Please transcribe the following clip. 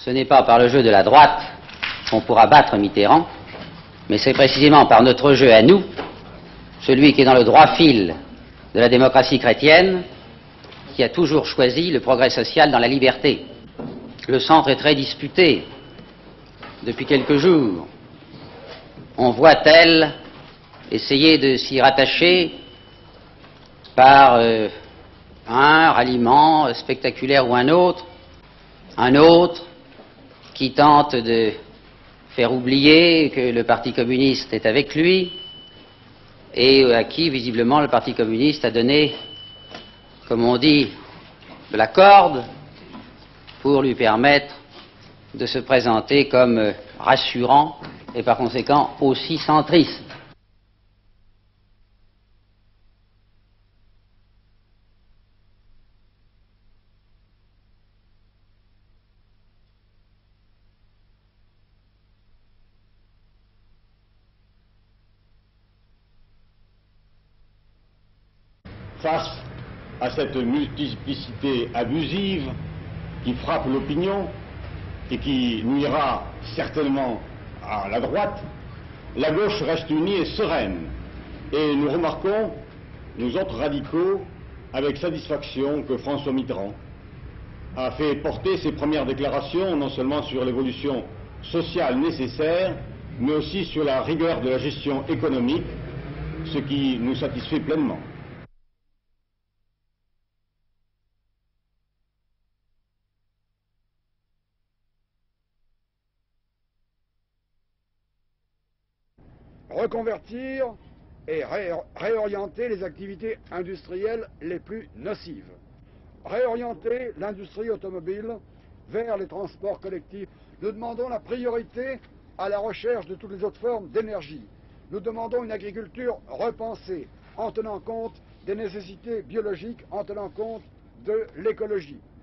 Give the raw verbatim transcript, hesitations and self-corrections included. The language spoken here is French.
ce n'est pas par le jeu de la droite qu'on pourra battre Mitterrand, mais c'est précisément par notre jeu à nous, celui qui est dans le droit fil de la démocratie chrétienne, qui a toujours choisi le progrès social dans la liberté. Le centre est très disputé depuis quelques jours. On voit tel essayer de s'y rattacher par euh, un ralliement spectaculaire ou un autre, un autre qui tente de faire oublier que le Parti communiste est avec lui et à qui, visiblement, le Parti communiste a donné, comme on dit, de la corde pour lui permettre de se présenter comme rassurant et par conséquent aussi centriste. Face à cette multiplicité abusive qui frappe l'opinion et qui nuira certainement à la droite, la gauche reste unie et sereine. Et nous remarquons, nous autres radicaux, avec satisfaction que François Mitterrand a fait porter ses premières déclarations non seulement sur l'évolution sociale nécessaire, mais aussi sur la rigueur de la gestion économique, ce qui nous satisfait pleinement. Reconvertir et ré réorienter les activités industrielles les plus nocives. Réorienter l'industrie automobile vers les transports collectifs. Nous demandons la priorité à la recherche de toutes les autres formes d'énergie. Nous demandons une agriculture repensée en tenant compte des nécessités biologiques, en tenant compte de l'écologie.